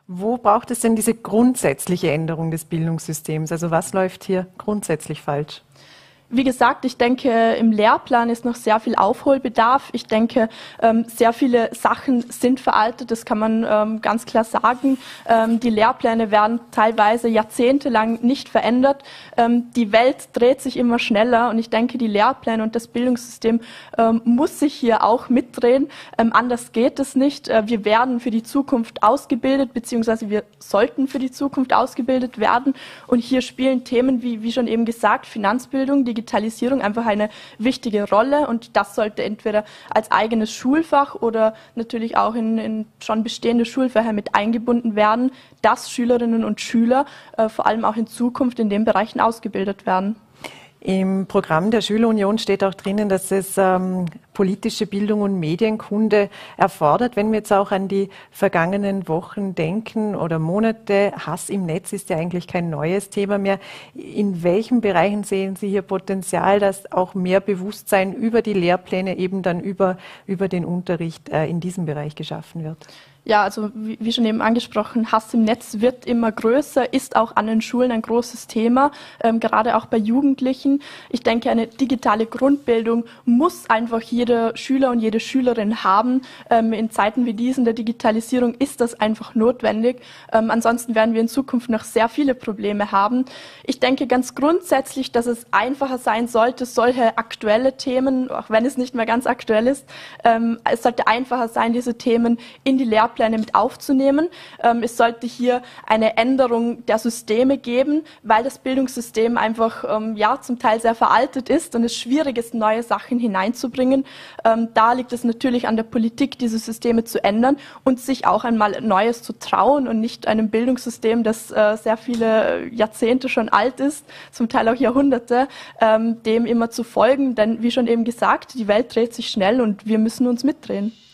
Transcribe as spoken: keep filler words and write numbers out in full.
Wo braucht es denn diese grundsätzliche Änderung des Bildungssystems? Also was läuft hier grundsätzlich falsch? Wie gesagt, ich denke, im Lehrplan ist noch sehr viel Aufholbedarf. Ich denke, sehr viele Sachen sind veraltet, das kann man ganz klar sagen. Die Lehrpläne werden teilweise jahrzehntelang nicht verändert. Die Welt dreht sich immer schneller und ich denke, die Lehrpläne und das Bildungssystem muss sich hier auch mitdrehen. Anders geht es nicht. Wir werden für die Zukunft ausgebildet, beziehungsweise wir sollten für die Zukunft ausgebildet werden. Und hier spielen Themen wie, wie schon eben gesagt, Finanzbildung, die Digitalisierung einfach eine wichtige Rolle und das sollte entweder als eigenes Schulfach oder natürlich auch in, in schon bestehende Schulfächer mit eingebunden werden, dass Schülerinnen und Schüler äh, vor allem auch in Zukunft in den Bereichen ausgebildet werden. Im Programm der Schülerunion steht auch drinnen, dass es ähm, politische Bildung und Medienkunde erfordert. Wenn wir jetzt auch an die vergangenen Wochen denken oder Monate, Hass im Netz ist ja eigentlich kein neues Thema mehr. In welchen Bereichen sehen Sie hier Potenzial, dass auch mehr Bewusstsein über die Lehrpläne eben dann über, über den Unterricht äh, in diesem Bereich geschaffen wird? Ja, also wie, wie schon eben angesprochen, Hass im Netz wird immer größer, ist auch an den Schulen ein großes Thema, ähm, gerade auch bei Jugendlichen. Ich denke, eine digitale Grundbildung muss einfach jeder Schüler und jede Schülerin haben. Ähm, in Zeiten wie diesen der Digitalisierung ist das einfach notwendig. Ähm, ansonsten werden wir in Zukunft noch sehr viele Probleme haben. Ich denke ganz grundsätzlich, dass es einfacher sein sollte, solche aktuelle Themen, auch wenn es nicht mehr ganz aktuell ist, ähm, es sollte einfacher sein, diese Themen in die Lehrpläne mit aufzunehmen. Ähm, es sollte hier eine Änderung der Systeme geben, weil das Bildungssystem einfach ähm, ja zum Teil sehr veraltet ist und es schwierig ist, neue Sachen hineinzubringen. Ähm, da liegt es natürlich an der Politik, diese Systeme zu ändern und sich auch einmal Neues zu trauen und nicht einem Bildungssystem, das äh, sehr viele Jahrzehnte schon alt ist, zum Teil auch Jahrhunderte, ähm, dem immer zu folgen. Denn wie schon eben gesagt, die Welt dreht sich schnell und wir müssen uns mitdrehen.